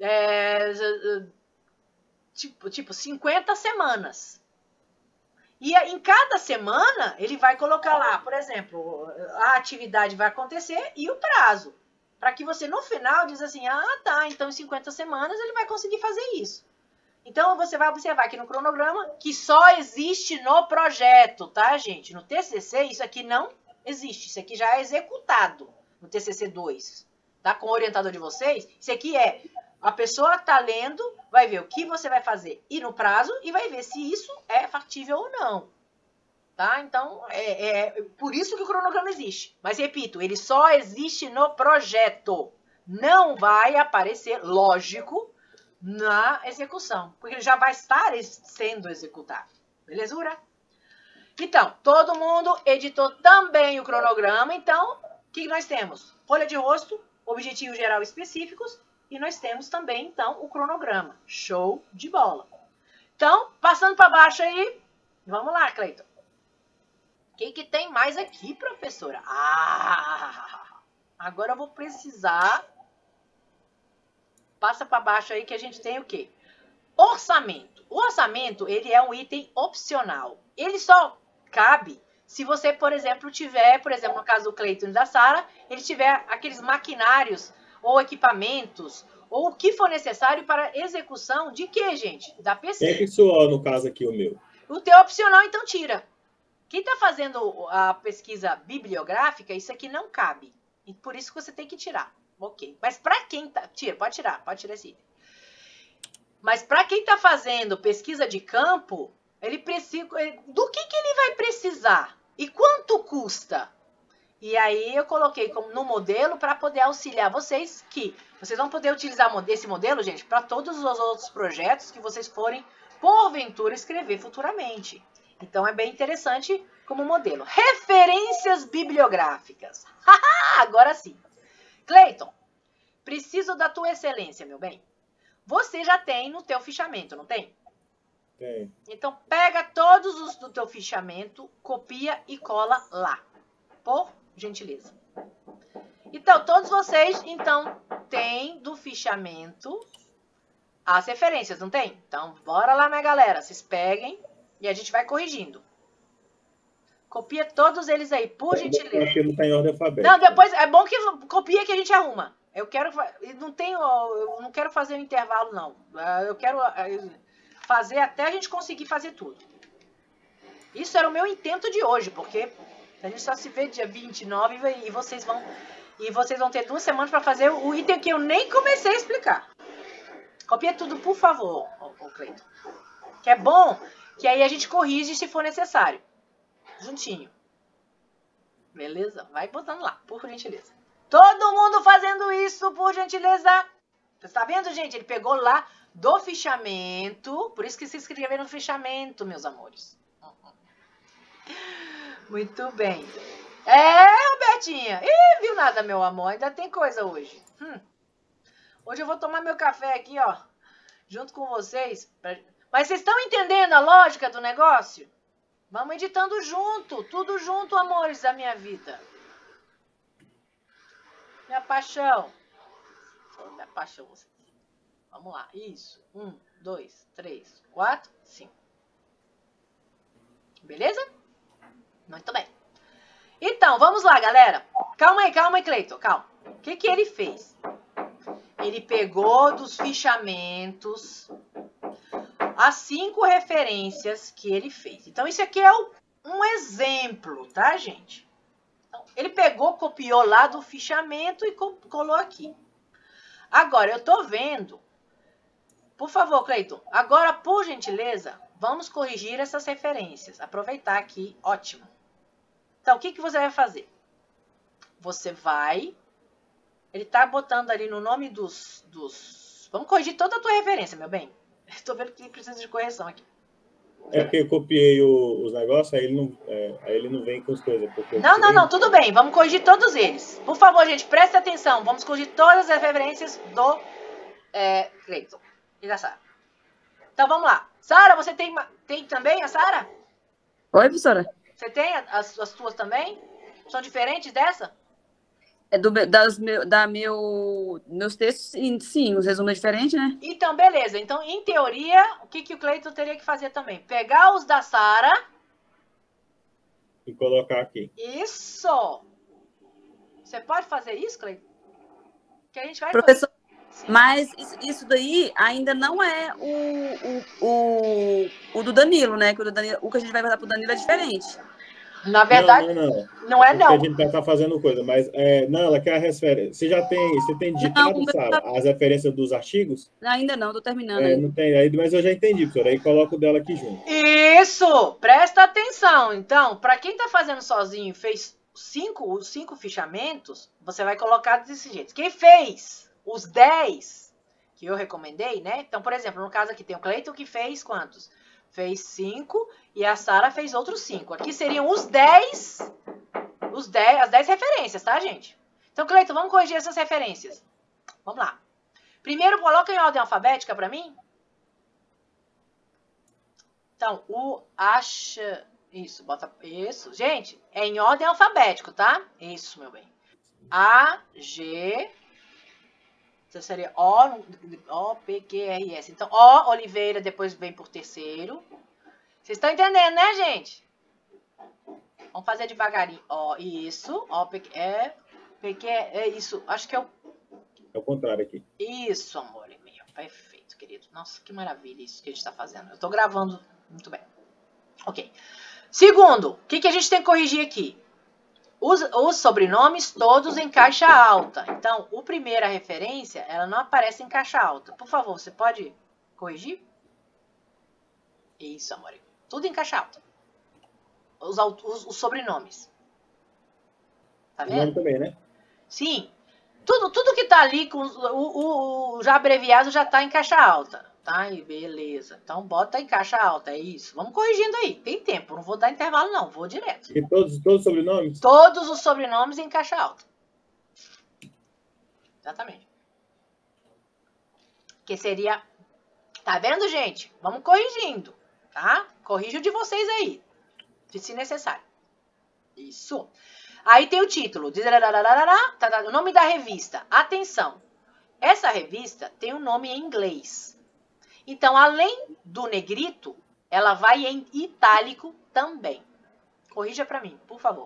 50 semanas. E em cada semana, ele vai colocar lá, por exemplo, a atividade vai acontecer e o prazo. Para que você, no final, diz assim, então em 50 semanas ele vai conseguir fazer isso. Então, você vai observar aqui no cronograma que só existe no projeto, tá, gente? No TCC, isso aqui não existe. Isso aqui já é executado no TCC 2, tá? Com o orientador de vocês, isso aqui a pessoa está lendo, vai ver o que você vai fazer e no prazo e vai ver se isso é factível ou não. Tá? Então, por isso que o cronograma existe. Mas, repito, ele só existe no projeto. Não vai aparecer, lógico, na execução, porque ele já vai estar sendo executado. Belezura? Então, todo mundo editou também o cronograma. Então, o que nós temos? Folha de rosto, objetivo geral específicos, e nós temos também, então, o cronograma. Show de bola. Então, passando para baixo aí, vamos lá, Cleiton. O que tem mais aqui, professora? Agora eu vou precisar. Passa para baixo aí que a gente tem o quê? Orçamento. O orçamento, ele é um item opcional. Ele só cabe se você, por exemplo, tiver, por exemplo, no caso do Cleiton e da Sara, ele tiver aqueles maquinários ou equipamentos ou o que for necessário para execução de quê, gente? Da pesquisa. Quem é que soou, no caso aqui, o meu? O teu opcional, então, tira. Quem está fazendo a pesquisa bibliográfica, isso aqui não cabe. E por isso que você tem que tirar. Ok. Mas para quem tá... Tira, pode tirar esse item. Mas para quem está fazendo pesquisa de campo, ele precisa... Do que ele vai precisar? E quanto custa? E aí eu coloquei como no modelo para poder auxiliar vocês que vocês vão poder utilizar esse modelo, gente, para todos os outros projetos que vocês forem, porventura, escrever futuramente. Então é bem interessante como modelo. Referências bibliográficas. Agora sim. Cleiton, preciso da tua excelência, meu bem. Você já tem no teu fichamento, não tem? Tem. Então pega todos os do teu fichamento, copia e cola lá. Por gentileza. Então, todos vocês, então, têm do fichamento as referências, não tem? Então, bora lá, minha galera. Vocês peguem e a gente vai corrigindo. Copia todos eles aí, por gentileza. Porque não está em ordem alfabética. Não, depois, é bom que copia que a gente arruma. Eu não quero fazer um intervalo, não. Eu quero fazer até a gente conseguir fazer tudo. Isso era o meu intento de hoje, porque a gente só se vê dia 29 e vocês vão ter 2 semanas para fazer o item que eu nem comecei a explicar. Copia tudo, por favor, Cleiton. Que é bom, que aí a gente corrige se for necessário. Juntinho. Beleza? Vai botando lá, por gentileza. Todo mundo fazendo isso, por gentileza. Você está vendo, gente? Ele pegou lá do fichamento. Por isso que se inscreveram no fichamento, meus amores. Muito bem. Robertinha. Ih, viu nada, meu amor. Ainda tem coisa hoje. Hoje eu vou tomar meu café aqui, ó. Junto com vocês. Mas vocês estão entendendo a lógica do negócio? Vamos editando junto. Tudo junto, amores da minha vida. Minha paixão. Minha paixão. Vamos lá. Isso. 1, 2, 3, 4, 5. Beleza? Muito bem. Então, vamos lá, galera. Calma aí, Cleiton. Calma. O que ele fez? Ele pegou dos fichamentos as 5 referências que ele fez. Então, isso aqui é um exemplo, tá, gente? Então, ele pegou, copiou lá do fichamento e colou aqui. Agora, eu tô vendo... Por favor, Cleiton. Agora, por gentileza, vamos corrigir essas referências. Aproveitar aqui. Ótimo. Então, o que você vai fazer? Você vai... Ele tá botando ali no nome dos... Vamos corrigir toda a tua referência, meu bem. Estou vendo que precisa de correção aqui. É porque eu copiei os negócios, aí ele não vem com as coisas. Não, tudo bem. Vamos corrigir todos eles. Por favor, gente, preste atenção. Vamos corrigir todas as referências do Cleiton e da Sara. Então, vamos lá. Sara, você tem também a Sara? Oi, professora. Você tem as tuas também? São diferentes dessa? Meus textos, sim, os resumos é diferente, né? Então, beleza. Então, em teoria, o que o Cleiton teria que fazer também? Pegar os da Sara e colocar aqui. Isso! Você pode fazer isso, Cleiton? Que a gente vai Professor, fazer. Mas isso daí ainda não é o do Danilo, né? Que o que a gente vai mandar pro Danilo é diferente. Na verdade, não é não. A gente tá fazendo coisa, mas não, ela quer a referência. Você tem digitado, Sara, as referências dos artigos? Ainda não, tô terminando. Não tem, mas eu já entendi, professor. Aí coloco o dela aqui junto. Isso! Presta atenção. Então, para quem tá fazendo sozinho e fez os 5 fichamentos, você vai colocar desse jeito. Quem fez os 10, que eu recomendei, né? Então, por exemplo, no caso aqui tem o Cleiton que fez quantos? Fez 5 e a Sara fez outros 5. Aqui seriam as 10 referências, tá, gente? Então, Cleiton, vamos corrigir essas referências. Vamos lá. Primeiro, coloca em ordem alfabética para mim. Então, o acha... Isso, bota... Isso. Gente, é em ordem alfabética, tá? Isso, meu bem. A, G... Então, seria O, P, Q, R, S. Então, O, Oliveira, depois vem por terceiro. Vocês estão entendendo, né, gente? Vamos fazer devagarinho. Ó, isso. Ó, P, Q, é isso. Acho que é o... É o contrário aqui. Isso, amor meu. Perfeito, querido. Nossa, que maravilha isso que a gente está fazendo. Eu estou gravando muito bem. Ok. Segundo, o que a gente tem que corrigir aqui? Os sobrenomes todos em caixa alta. Então, a primeira referência, ela não aparece em caixa alta. Por favor, você pode corrigir? Isso, amor. Tudo em caixa alta. Os sobrenomes. Tá vendo? O nome também, né? Sim. Tudo que tá ali, com o já abreviado, já tá em caixa alta. Tá? E beleza. Então, bota em caixa alta. É isso. Vamos corrigindo aí. Tem tempo. Não vou dar intervalo, não. Vou direto. E todos os sobrenomes? Todos os sobrenomes em caixa alta. Exatamente. Que seria... Tá vendo, gente? Vamos corrigindo. Tá? Corrija o de vocês aí. Se necessário. Isso. Aí tem o título. O nome da revista. Atenção. Essa revista tem um nome em inglês. Então, além do negrito, ela vai em itálico também. Corrija para mim, por favor.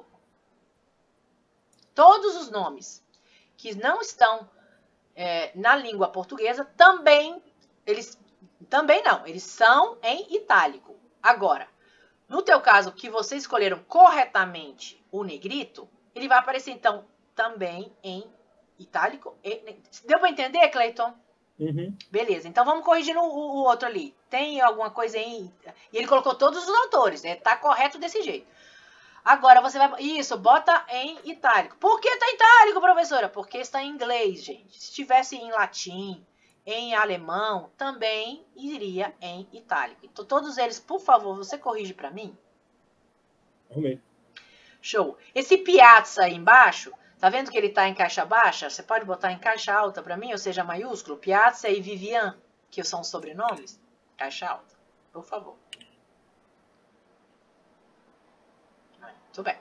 Todos os nomes que não estão na língua portuguesa eles são em itálico. Agora, no teu caso, que vocês escolheram corretamente o negrito, ele vai aparecer, então, também em itálico. Deu para entender, Cleiton? Uhum. Beleza, então vamos corrigir o outro ali. Tem alguma coisa em... E ele colocou todos os autores, né? Tá correto desse jeito. Agora você vai... Isso, bota em itálico. Por que tá em itálico, professora? Porque está em inglês, gente. Se estivesse em latim, em alemão, também iria em itálico. Então, todos eles, por favor, você corrige para mim? Arrumei. Show. Esse Piazza aí embaixo... Tá vendo que ele tá em caixa baixa? Você pode botar em caixa alta para mim, ou seja, maiúsculo? Piazza e Vivian, que são os sobrenomes. Caixa alta, por favor. Muito bem.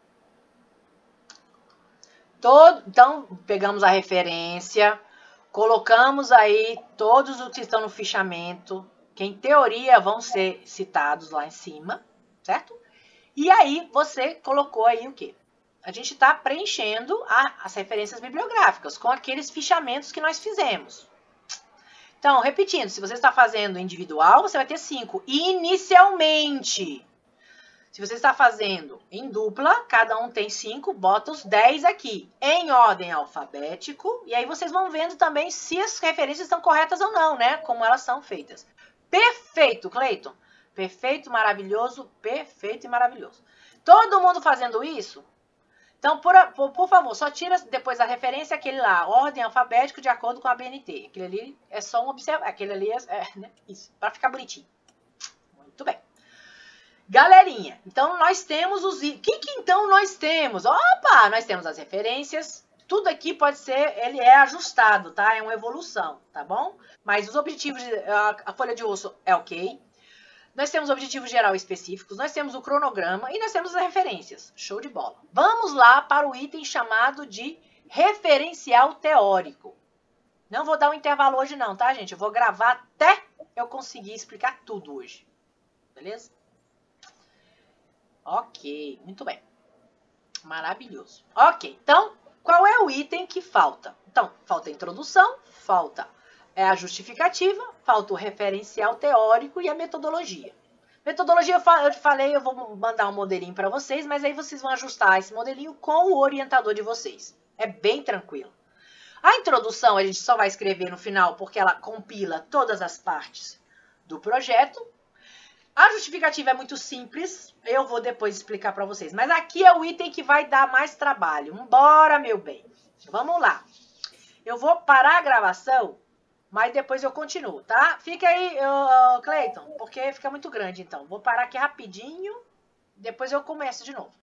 Então, pegamos a referência, colocamos aí todos os que estão no fichamento, que em teoria vão ser citados lá em cima, certo? E aí, você colocou aí o quê? A gente está preenchendo as referências bibliográficas com aqueles fichamentos que nós fizemos. Então, repetindo, se você está fazendo individual, você vai ter 5 inicialmente. Se você está fazendo em dupla, cada um tem 5, bota os 10 aqui, em ordem alfabético. E aí vocês vão vendo também se as referências estão corretas ou não, né? Como elas são feitas. Perfeito, Cleiton. Perfeito, maravilhoso, perfeito e maravilhoso. Todo mundo fazendo isso? Então, por favor, só tira depois a referência aquele lá, ordem alfabética de acordo com a BNT. Aquele ali é só um observar, aquele ali né, isso, para ficar bonitinho. Muito bem. Galerinha, então nós temos os... O que então nós temos? Opa, nós temos as referências. Tudo aqui pode ser, ele é ajustado, tá? É uma evolução, tá bom? Mas os objetivos, a folha de osso é ok. Nós temos objetivos geral específicos, nós temos o cronograma e nós temos as referências. Show de bola. Vamos lá para o item chamado de referencial teórico. Não vou dar um intervalo hoje não, tá, gente? Eu vou gravar até eu conseguir explicar tudo hoje. Beleza? Ok, muito bem. Maravilhoso. Ok, então, qual é o item que falta? Então, falta a introdução, falta a justificativa, falta o referencial teórico e a metodologia. Metodologia, eu falei, eu vou mandar um modelinho para vocês, mas aí vocês vão ajustar esse modelinho com o orientador de vocês. É bem tranquilo. A introdução a gente só vai escrever no final porque ela compila todas as partes do projeto. A justificativa é muito simples, eu vou depois explicar para vocês. Mas aqui é o item que vai dar mais trabalho. Bora, meu bem. Vamos lá. Eu vou parar a gravação Mas depois eu continuo, tá? Fica aí, Cleiton, porque fica muito grande, então. Vou parar aqui rapidinho, depois eu começo de novo.